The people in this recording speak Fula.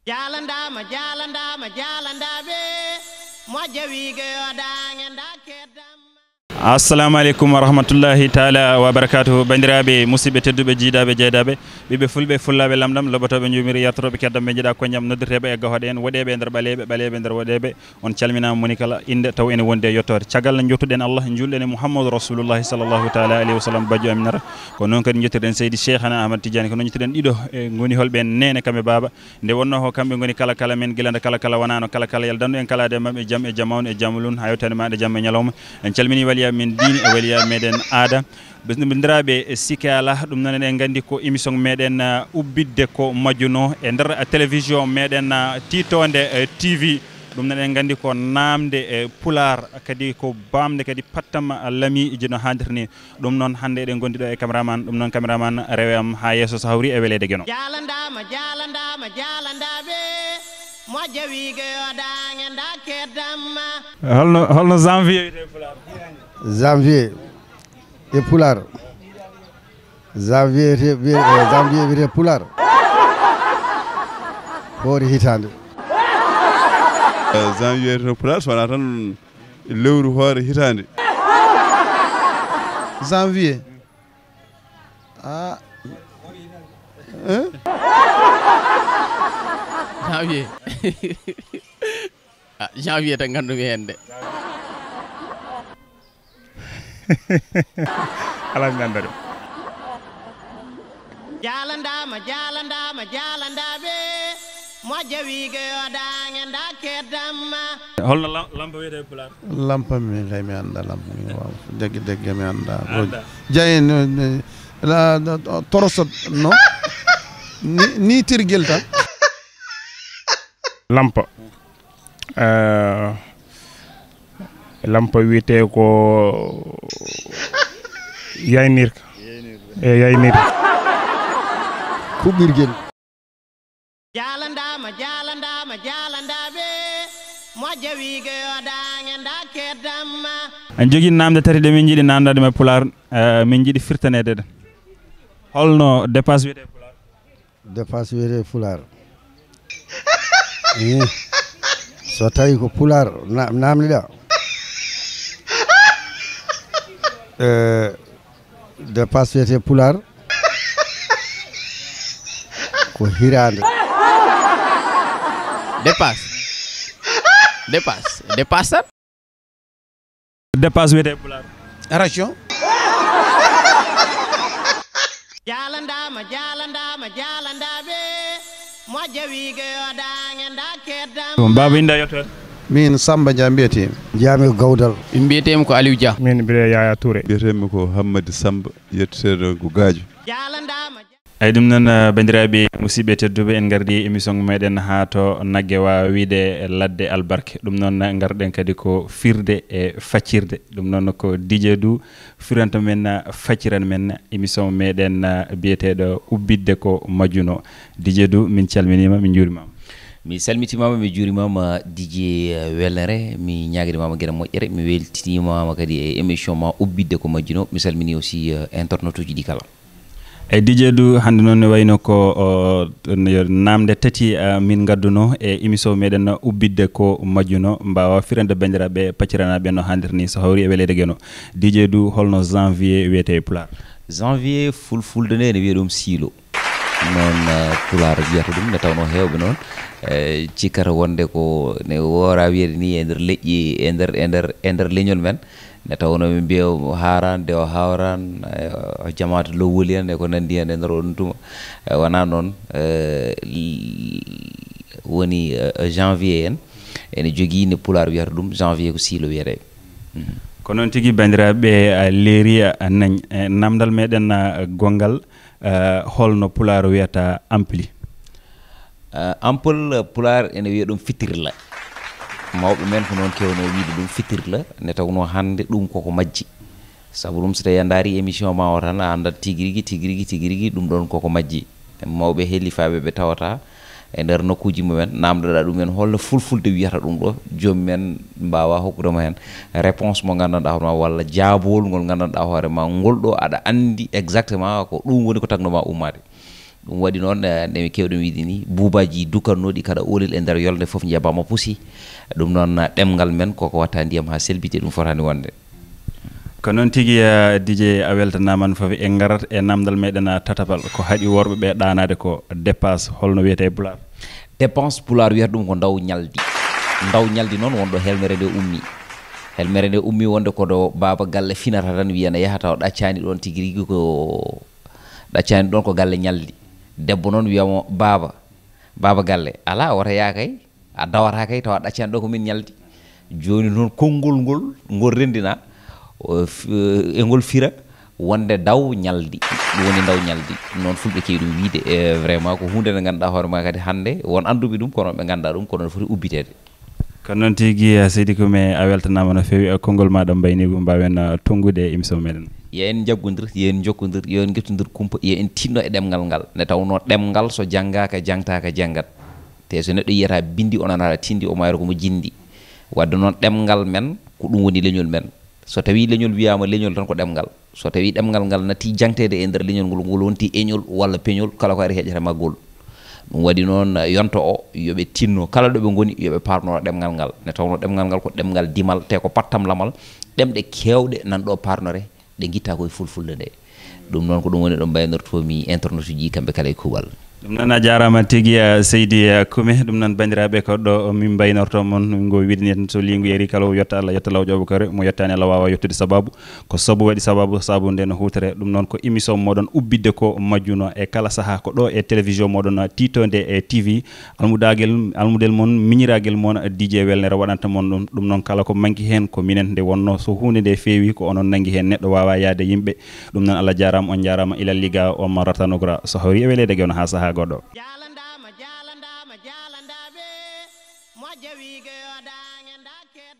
Jalandama jalandama jalandabe moja wiige odangenda kedam. Assalamu alaikum wa rahmatullahi ta'ala wa barakatuh. Bandirabe musibe tedduɓe jiidaɓe jeydaɓe ɓiɓe fulɓe fullaɓe lamɗam loɓotoɓe jumiri yatoroɓe keddam ɓe jiiɗa koñam noddirteɓe e gahoɗe en woɗeɓe nder ɓaleɓe nder woɗeɓe on calminama moni kala inde taw ene wonde yettode caggal jottuɗen Allah julɗen e Muhammadou Rasulullahi sallallahu ta'ala alayhi wa sallam bajjo aminata ko noon kadi jettirɗen seydi Cheikhana Ahmad Tidiane ko noon jettirɗen ɗiɗo e goni holɓe nene kamɓe baba nde wonno ko kamɓe goni kala men guilande kala wonano kala yaldandu en kalade mabɓe jaam e jamawne e jamulun ha yewtani maɗe jaam e ñalawma en calmini waliya min diine e waliya meɗen aada bandiraɓe sikala ɗum noon eɗen gandi ko émission meɗen ubbidde ko majjuno e nder télévision meɗen titonde TV ɗum noon eɗen gandi ko namde pular kadi ko bamde kadi pattam lami jino handirta ni ɗum noon hande eɗen gondiɗo e cameraman ɗum noon cameraman rewe am ha yesso so hawri e welede gueno jalandama moƴƴa wiige oɗangenda keddamma holno janvier wiyete pular janvier e pular janvier wiyete pular hoore hitande janvier to pular sowona tan lewru hoore hitande janvier janvier janvier tan gandumi hen de ala ganda ɗum jalandama jalandaɓe moƴƴa wiige oɗangenda keddamma holno lampa wiyete pular lampa mi kay mi anda lampa mi waw degge mi anda jayen torosot no ni tirguel tan lampa lampa wiyete ko yaynirka e yaynirka kuɓɓirguel jalandama jalandaɓe moƴƴa wiige oɗangenda keddamma en jogui namde tati ɗe min jiiɗi namdade e pular min jiiɗi firtanede ɗen holno dépasse wiyete pular dépasse wiyete pular so tawi ko pular namdiɗa dépasse wiyete pular ko hirande dépasse wiyete pular ration jalandama jalandaɓe moƴƴa wiige oɗangenda keddam baba inda yettode min Samba Dia mbiyetemi jiyami ko Gawdal mbiyetemi ko Aliou Dia min mbiɗe Yaya Touré mbiyetemi ko Hammadi Samba yetteteɗo ko Gadio jalandama ay ɗum noon bandiraɓe musidɓe tedduɓe en gardi émission meɗen ha to nagge wawa wiide ladde albarke ɗum noon garɗen kadi ko firde e faccirde ɗum noon ko DJ Dou firanta men facciran men émission meɗen biyeteɗo ubbidde ko majjuno DJ Dou min calminima min juurimama mi salmitimama mi juurimama DJ Wellere mi ñaguidimama gueɗe moƴƴere mi weltinimama kadi e émission ma ubbidde ko majjuno mi salmini aussi internet uji ɗi kala e DJ Dou hande noon ne wayno ko namde tati min gadduno e émission meɗen ubbidde ko majjuno mbawa firande bandiraɓe pacciranaɓe no handir ni so hawri e welede gueno DJ Dou holno janvier wiyete pular janvier fulfulde nde ne wiya ɗum siilo noon pular wiyata ɗum nde tawno hewɓe noon cikkata wonde ko ne wora wiyede ni e nder leƴƴi e nder leñol men nde tawno min mbiya haran de o hawran jamata lowwoli en e ko nandi hen e nder on tuma wona noon woni janvier en ene jogui ne pular wiyata ɗum janvier ko siilo wiyete ko noon tigui bandiraɓe leeri nañ namdal meɗen gongal holno pular wiyata ampli ample pular ene wiya ɗum fitirla mawɓe men ko noon kewno wiide ɗum fitirla nde tawno hande ɗum koko majji saabu ɗum so tawi a daari émission ma o tan a andat tiguirigui ɗum ɗon koko majji mawɓe hellifaɓe ɓe tawata e nder nokkuji mumen namdoɗa ɗumen holno fulfulde wiyata ɗum ɗo jomumen mbawa hokkudema hen réponse mo gandanɗa hoorema walla jaabol ngol gandanɗa hoorema ngol ɗo aɗa andi exactement ko ɗum woni ko tagnoma ummade ɗum waɗi noon nde kewɗen wiide ni buubaji dukannoɗi kada olel e nder yolde fof jeebama pusi ɗum noon ɗemgal men koko watta ndiyam ha selbite ɗum fotani wonde ko noon tigui DJ a weltanaman foof en garat e namdal meɗen tatabal ko haaɗi worɓe ɓe ɗanade ko dépense holno wiyete Pulaar dépense Pulaar wiyata ɗum ko ndaw ñaldi noon wonɗo helmere nde ummi wonde koɗo baba galle finata tan wiyana yahata o ɗaccani ɗon tigui rigui ko ɗaccani ɗon ko galle ñaldi debbo noon wiyamo baba galle ala wata yakay a dawata kay tawa ɗaccani ɗo ko min ñaldi joni noon konngol ngol rendina e ngol fira wonde daw ñaldi ɗum woni daw ñaldi noon fulɓe kewi ɗum wiide vraiment ko hunde nde ganduɗa hoore ma kadi hande won anduɓe ɗum kono ɓe ganduɗa ɗum kono foti ubbitede kono noon tigui seydi Koumé a weltanama no fewi konngol maɗa mbayni mbawen tongude émission meɗen yen jaggodir yen jokkodir yen gettodir kumpa yen tinno e ɗemgal ngal nde tawno ɗemgal so janggaka jangtaka janggat te so neɗɗo yiyata bindi onon aɗa tindi o mayro komo jindi wadde noon ɗemgal men ko ɗum woni leñol men so tawi leñol wiyama leñol tan ko ɗemgal so tawi ɗemgal ngal natti jangtede e nder leñol ngol wonti eñol walla peñol kala ko ari heƴata maggol ɗum waɗi noon yonto o yoɓe tinno kala ɗo ɓe goni yoɓe parno ɗemgal ngal ne tawno ɗemgal ngal ko ɗemgal dimal te ko pattam lamal ɗemɗe kewɗe nanɗo parnore ɗe guitta koye fulfulde nde ɗum noon ko ɗum woni ɗo mbaynortomi internet uji kamɓe kala e kuuɓal ɗum noon a jarama tigui Seydi Koumé ɗum noon bandiraɓe ko ɗo min baynorto moon min go widini tan so lingu yeri kala o yetta Allah yetta law ƴoɓo kare mo yettani Allah wawa yettude sababu ko sabu waɗi sababu nde no hutere ɗum noon ko émission moɗon ubbidde ko majjuno e kala saaha ko ɗo e télévision moɗon titode e TV almudel moon miñiraguel moon DJ Welnere waɗanta moon ɗum noon kala ko manki hen ko minen nde wonno so hunde nde feewi ko onon nangui hen neɗɗo wawa yaade yimɓe ɗum noon Allah jarama on jarama ilal liga o marratanogora so hawri e welede gewno ha saaha goɗɗo jalandama jalandaɓe mo jawi ge o dañe